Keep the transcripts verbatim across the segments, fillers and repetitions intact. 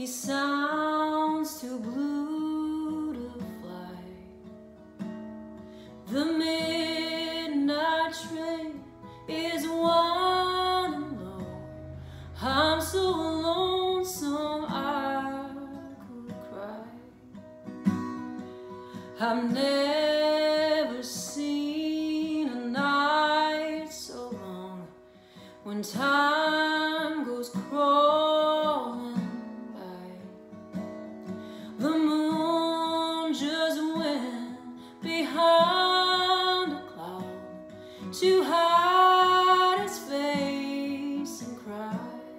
He sounds too blue to fly. The midnight train is winding low. I'm so lonesome I could cry. I've never seen a night so long, when time goes crawling by. The moon just went behind a cloud to hide its face and cry.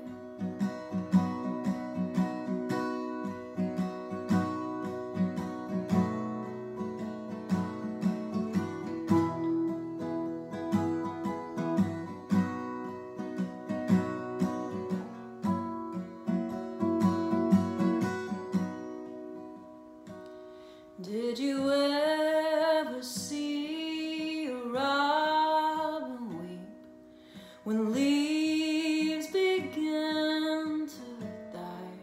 Did you ever see a robin weep when leaves begin to die?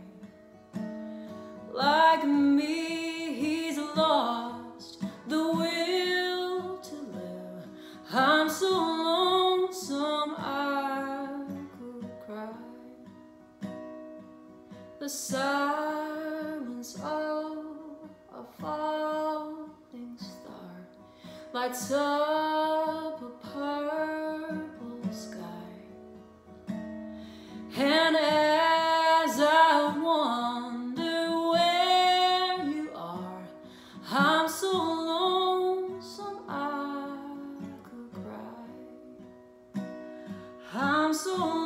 Like me, he's lost the will to live. I'm so lonesome I could cry. The silence of a falling star lights up a purple sky, and as I wonder where you are, I'm so lonesome I could cry. I'm so